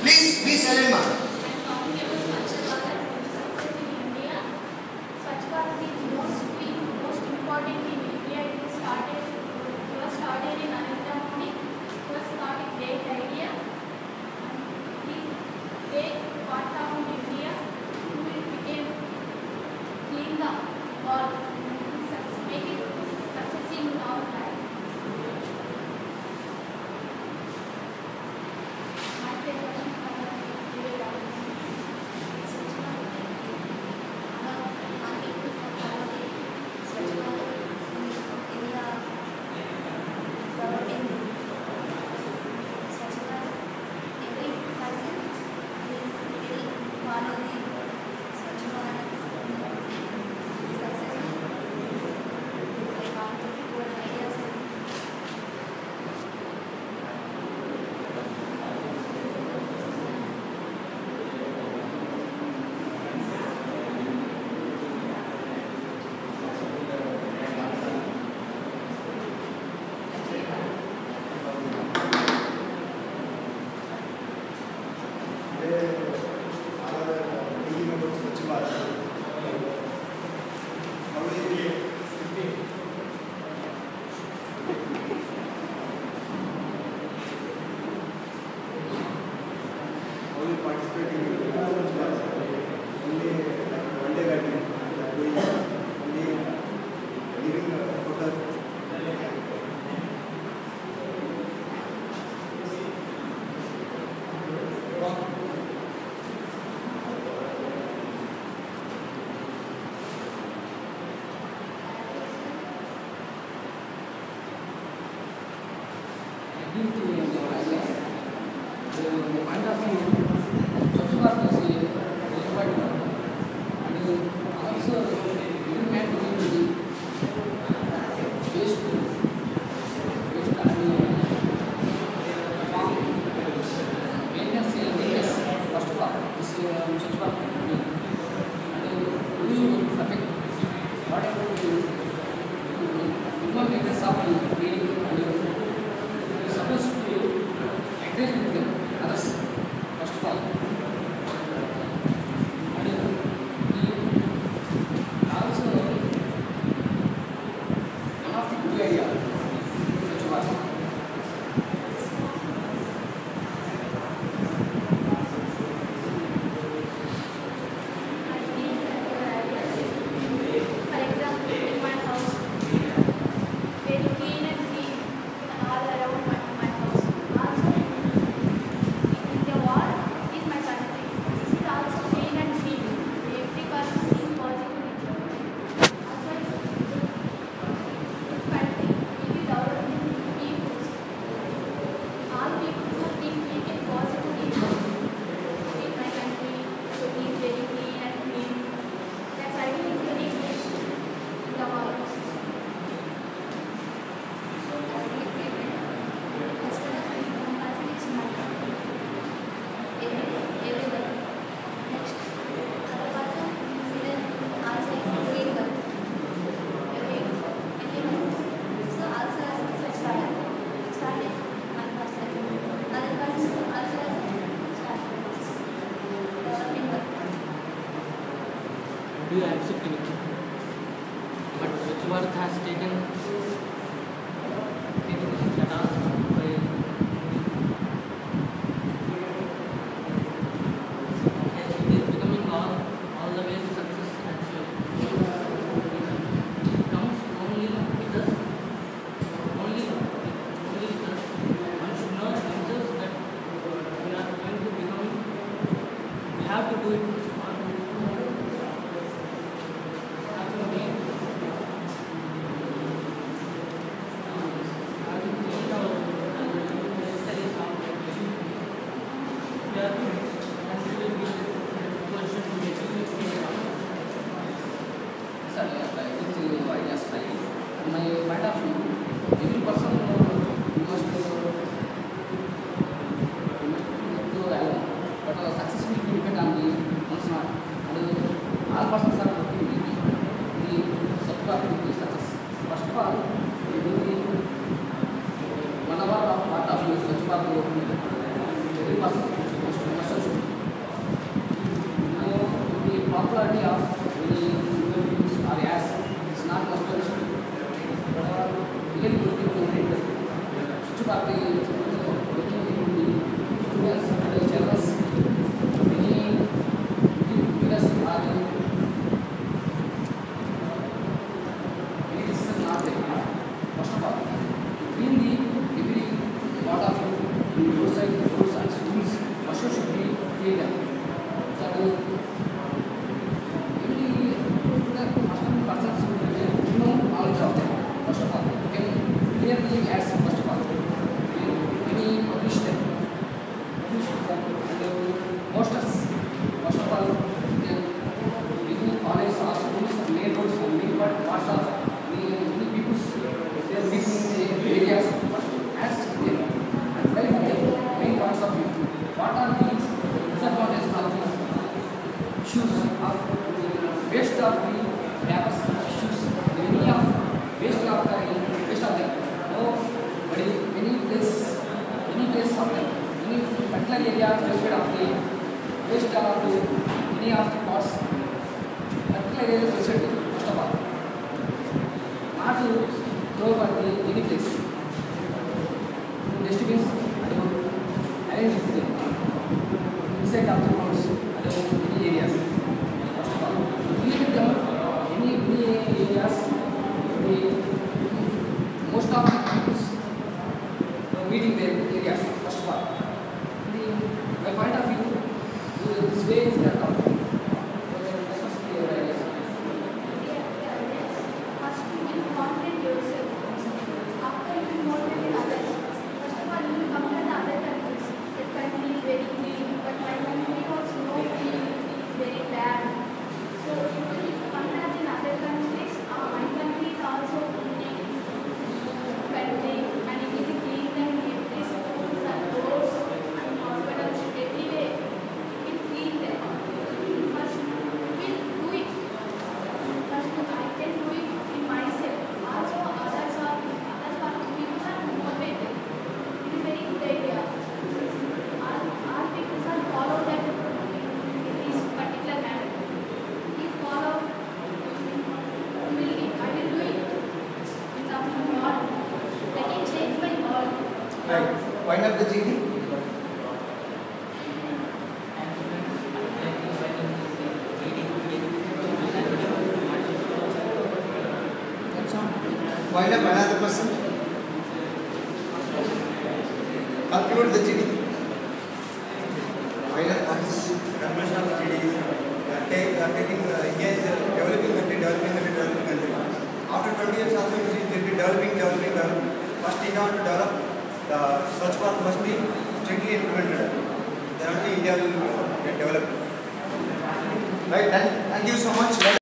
Please be silent, ma. Do you accept it? But Swachh has taken that also by it is becoming all the way success actually. It comes only with us, only with us. One should not themselves that we are going to become, we have to do it. roads and schools also should be cleaned up. So every person should know knowledge of them. First of all, you can clear the ads. First of all, any publish them, and posters. First of all, you can give colleges or schools and main roads and main parts of many people. They are living in the areas. Ads them and write them main points of view. What are the disadvantages of these issues of waste of the papers issues? Many of waste of them. No, but any place of them, any particular area specified of the waste of any of the parts, particular area specified. First of all, not to throw over the any place. Dustbins arrange them inside of the roads and any areas. First of all, clear them any areas. Most of the people meeting their areas. First of all, my point of view, this way is their company. Right. Wind up the GD. Wind up another person. Conclude the GD. Wind up once. Conversion of GD is taking India is developing country. After 20 years also it will be developing. First in order to develop, the search bar must be strictly implemented. Then only India will get developed. Right. Thank you so much.